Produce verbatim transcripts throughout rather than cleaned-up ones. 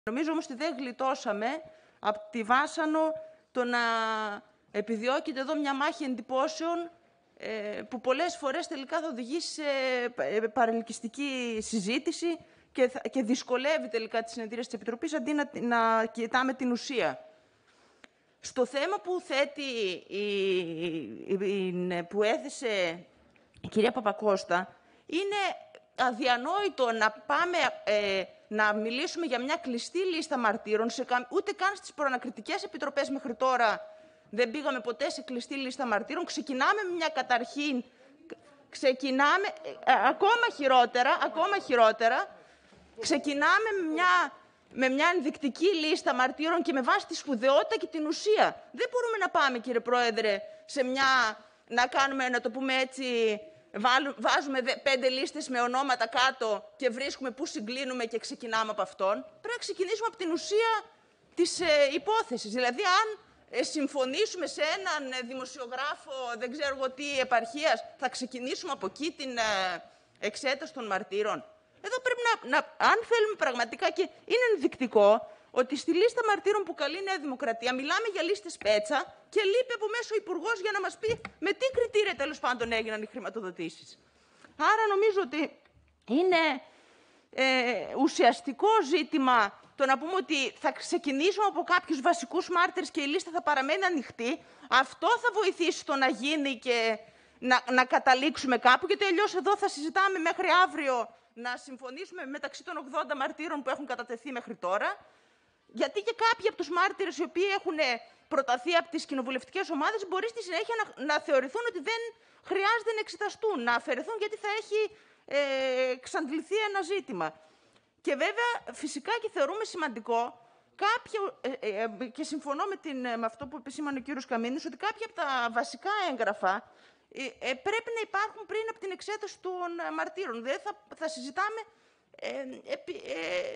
Νομίζω όμως ότι δεν γλιτώσαμε από τη βάσανο το να επιδιώκεται εδώ μια μάχη εντυπώσεων που πολλές φορές τελικά θα οδηγήσει σε παρελκυστική συζήτηση και, θα, και δυσκολεύει τελικά τη συνεδρία της Επιτροπής αντί να, να κοιτάμε την ουσία. Στο θέμα που θέτει, η, η, η, που έθεσε η κυρία Παπακώστα, είναι αδιανόητο να πάμε ε, να μιλήσουμε για μια κλειστή λίστα μαρτύρων, σε, ούτε καν στις προανακριτικές επιτροπές μέχρι τώρα δεν πήγαμε ποτέ σε κλειστή λίστα μαρτύρων. Ξεκινάμε με μια καταρχήν, ξεκινάμε, ε, ακόμα χειρότερα, ακόμα χειρότερα, ξεκινάμε με μια, με μια ενδεικτική λίστα μαρτύρων και με βάση τη σπουδαιότητα και την ουσία. Δεν μπορούμε να πάμε, κύριε Πρόεδρε, σε μια, να κάνουμε, να το πούμε έτσι, βάζουμε πέντε λίστες με ονόματα κάτω και βρίσκουμε πού συγκλίνουμε και ξεκινάμε από αυτόν. Πρέπει να ξεκινήσουμε από την ουσία της ε, υπόθεσης. Δηλαδή, αν ε, συμφωνήσουμε σε έναν δημοσιογράφο, δεν ξέρω εγώ τι, επαρχίας, θα ξεκινήσουμε από εκεί την ε, εξέταση των μαρτύρων. Εδώ πρέπει να, να, αν θέλουμε πραγματικά, και είναι ενδεικτικό ότι στη λίστα μαρτύρων που καλεί η Νέα Δημοκρατία μιλάμε για λίστες πέτσα και λείπει από μέσω ο Υπουργός για να μας πει με τι κριτήρια τέλος πάντων έγιναν οι χρηματοδοτήσεις. Άρα νομίζω ότι είναι ε, ουσιαστικό ζήτημα το να πούμε ότι θα ξεκινήσουμε από κάποιους βασικούς μάρτυρες και η λίστα θα παραμένει ανοιχτή. Αυτό θα βοηθήσει το να γίνει και να, να καταλήξουμε κάπου, γιατί αλλιώς εδώ θα συζητάμε μέχρι αύριο να συμφωνήσουμε μεταξύ των ογδόντα μαρτύρων που έχουν κατατεθεί μέχρι τώρα. Γιατί και κάποιοι από τους μάρτυρες οι οποίοι έχουν προταθεί από τις κοινοβουλευτικές ομάδες μπορεί στη συνέχεια να, να θεωρηθούν ότι δεν χρειάζεται να εξεταστούν, να αφαιρεθούν γιατί θα έχει ε, εξαντληθεί ένα ζήτημα. Και βέβαια φυσικά και θεωρούμε σημαντικό κάποιο, ε, ε, και συμφωνώ με, την, με αυτό που επισήμανε ο κύριος Καμίνης, ότι κάποια από τα βασικά έγγραφα ε, ε, πρέπει να υπάρχουν πριν από την εξέταση των μαρτύρων. Δηλαδή θα, θα συζητάμε ε, ε, ε,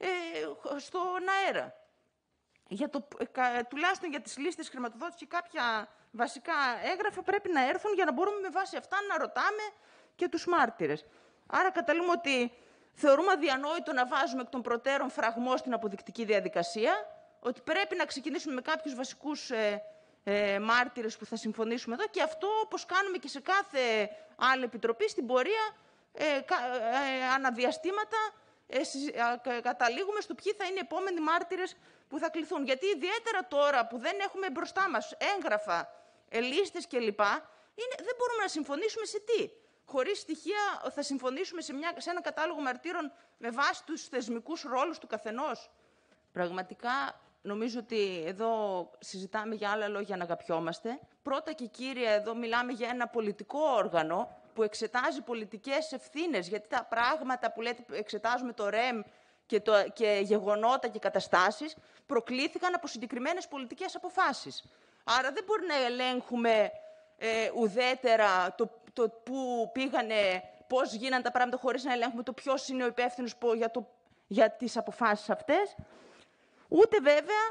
Ε, στον αέρα. Για το, ε, τουλάχιστον για τις λίστες χρηματοδότησης και κάποια βασικά έγγραφα πρέπει να έρθουν για να μπορούμε με βάση αυτά να ρωτάμε και τους μάρτυρες. Άρα καταλήγουμε ότι θεωρούμε αδιανόητο να βάζουμε εκ των προτέρων φραγμό στην αποδεικτική διαδικασία, ότι πρέπει να ξεκινήσουμε με κάποιους βασικούς ε, ε, μάρτυρες που θα συμφωνήσουμε εδώ και αυτό, όπως κάνουμε και σε κάθε άλλη επιτροπή, στην πορεία ε, ε, ε, αναδιαστήματα καταλήγουμε στο ποιοι θα είναι οι επόμενοι μάρτυρες που θα κληθούν. Γιατί ιδιαίτερα τώρα που δεν έχουμε μπροστά μας έγγραφα, λίστες κλπ, δεν μπορούμε να συμφωνήσουμε σε τι. Χωρίς στοιχεία θα συμφωνήσουμε σε, μια, σε ένα κατάλογο μαρτύρων με βάση τους θεσμικούς ρόλους του καθενός. Πραγματικά νομίζω ότι εδώ συζητάμε για άλλα λόγια να αγαπιόμαστε. Πρώτα και κύρια εδώ μιλάμε για ένα πολιτικό όργανο που εξετάζει πολιτικές ευθύνες, γιατί τα πράγματα που λέτε εξετάζουμε το ΡΕΜ και, το, και γεγονότα και καταστάσεις προκλήθηκαν από συγκεκριμένες πολιτικές αποφάσεις. Άρα δεν μπορεί να ελέγχουμε ε, ουδέτερα το, το πού πήγανε, πώς γίνανε τα πράγματα, χωρίς να ελέγχουμε το ποιος είναι ο υπεύθυνος για, το, για τις αποφάσεις αυτές. Ούτε βέβαια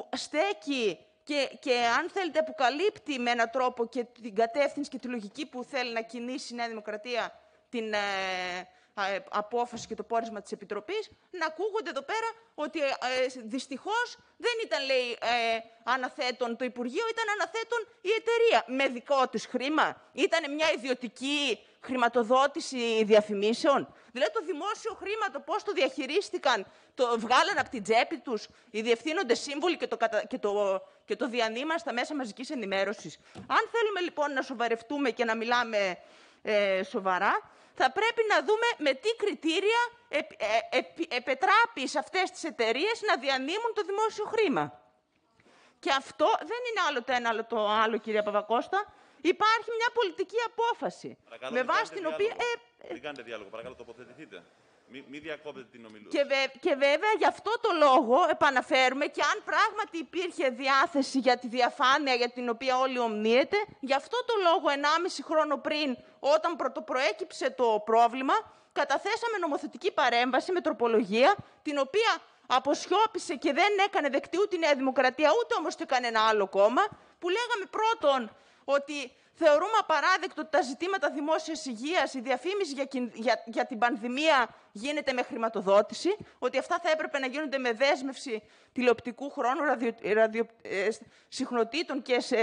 στέκει Και, και αν θέλετε αποκαλύπτει με έναν τρόπο και την κατεύθυνση και τη λογική που θέλει να κινήσει η Νέα Δημοκρατία την ε, ε, απόφαση και το πόρισμα της Επιτροπής, να ακούγονται εδώ πέρα ότι ε, δυστυχώς δεν ήταν, λέει, ε, αναθέτων το Υπουργείο, ήταν αναθέτων η εταιρεία. Με δικό της χρήμα. Ήταν μια ιδιωτική χρηματοδότηση διαφημίσεων. Δηλαδή το δημόσιο χρήμα, το πώς το διαχειρίστηκαν, το βγάλαν από την τσέπη τους οι διευθύνοντες σύμβουλοι και το, και το, και το διανύμαν στα μέσα μαζικής ενημέρωσης. Αν θέλουμε λοιπόν να σοβαρευτούμε και να μιλάμε ε, σοβαρά, θα πρέπει να δούμε με τι κριτήρια ε, ε, ε, επετράπει σε αυτές τις εταιρείες να διανύμουν το δημόσιο χρήμα. Και αυτό δεν είναι άλλο το ένα, άλλο το άλλο, κυρία Παπακώστα. Υπάρχει μια πολιτική απόφαση. Παρακαλώ, με βάση την οποία. Ε, μην κάνετε διάλογο, παρακαλώ, τοποθετηθείτε. Μην μη διακόπτετε την ομιλία. Και, βε, και βέβαια, γι' αυτό το λόγο επαναφέρουμε και αν πράγματι υπήρχε διάθεση για τη διαφάνεια για την οποία όλοι ομνύεται, γι' αυτό το λόγο, ενάμιση χρόνο πριν, όταν πρωτοπροέκυψε το πρόβλημα, καταθέσαμε νομοθετική παρέμβαση με τροπολογία, την οποία αποσιώπησε και δεν έκανε δεκτή ούτε η Νέα Δημοκρατία, ούτε όμως και κανένα άλλο κόμμα, που λέγαμε πρώτον ότι θεωρούμε απαράδεκτο ότι τα ζητήματα δημόσιας υγείας, η διαφήμιση για, για, για την πανδημία γίνεται με χρηματοδότηση, ότι αυτά θα έπρεπε να γίνονται με δέσμευση τηλεοπτικού χρόνου, ραδιο, ραδιο, ε, συχνοτήτων και σε,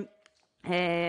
ε,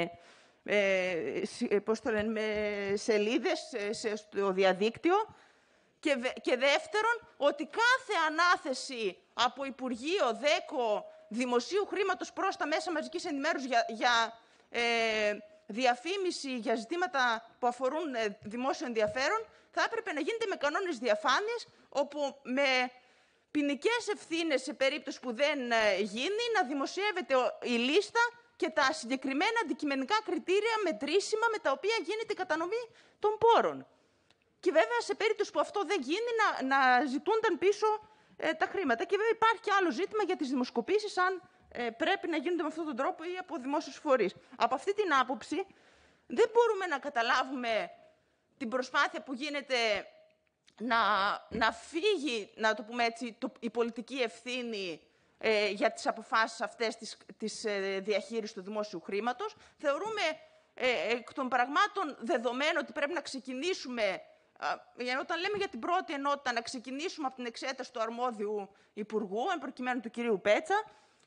ε, πώς το λένε, με σελίδες σε, στο διαδίκτυο. Και, και δεύτερον, ότι κάθε ανάθεση από Υπουργείο, ΔΕΚΟ, δημοσίου χρήματος προς τα μέσα μαζικής ενημέρωσης για, για ε, διαφήμιση, για ζητήματα που αφορούν ε, δημόσιο ενδιαφέρον, θα έπρεπε να γίνεται με κανόνες διαφάνειας, όπου με ποινικές ευθύνες σε περίπτωση που δεν ε, γίνει, να δημοσιεύεται η λίστα και τα συγκεκριμένα αντικειμενικά κριτήρια μετρήσιμα με τα οποία γίνεται η κατανομή των πόρων. Και βέβαια, σε περίπτωση που αυτό δεν γίνει, να, να ζητούνταν πίσω ε, τα χρήματα. Και βέβαια υπάρχει και άλλο ζήτημα για τις δημοσκοπήσεις, αν ε, πρέπει να γίνονται με αυτόν τον τρόπο ή από δημόσιους φορείς. Από αυτή την άποψη, δεν μπορούμε να καταλάβουμε την προσπάθεια που γίνεται να, να φύγει, να το πούμε έτσι, το, η πολιτική ευθύνη ε, για τις αποφάσεις αυτές της, της ε, διαχείρισης του δημόσιου χρήματος. Θεωρούμε ε, εκ των πραγμάτων δεδομένο ότι πρέπει να ξεκινήσουμε, ε, όταν λέμε για την πρώτη ενότητα, να ξεκινήσουμε από την εξέταση του αρμόδιου Υπουργού, εν προκειμένου του κυρίου Πέτσα,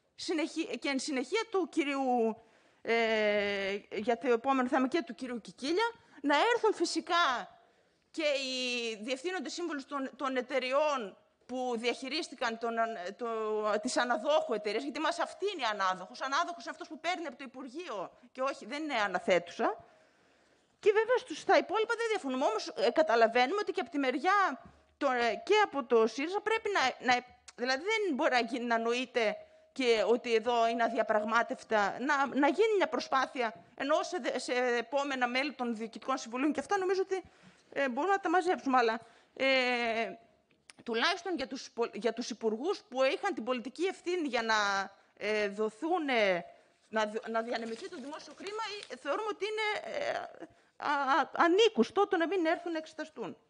και εν συνεχεία του κυρίου, ε, για το επόμενο θέμα, και του κυρίου Κικίλια, να έρθουν φυσικά και οι διευθύνοντες σύμβουλοι των, των εταιριών που διαχειρίστηκαν τον, το, τις αναδόχου εταιρείες, γιατί μας αυτή είναι η ανάδοχος. Ανάδοχος είναι αυτός που παίρνει από το Υπουργείο και όχι, δεν είναι αναθέτουσα. Και βέβαια στους, στα υπόλοιπα δεν διαφωνούμε. Όμως ε, καταλαβαίνουμε ότι και από τη μεριά το, ε, και από το ΣΥΡΙΖΑ πρέπει να, να... Δηλαδή δεν μπορεί να, γίνει, να νοείται και ότι εδώ είναι αδιαπραγμάτευτα. Να, να γίνει μια προσπάθεια, ενώ σε, σε επόμενα μέλη των διοικητικών συμβουλίων, και αυτά νομίζω ότι ε, μπορούμε να τα μαζέψουμε. Αλλά ε, τουλάχιστον για τους, για τους υπουργούς που είχαν την πολιτική ευθύνη για να ε, δοθούν, ε, να, να διανεμηθεί το δημόσιο χρήμα, θεωρούμε ότι είναι ε, α, α, ανήκουστο το να μην έρθουν να εξεταστούν.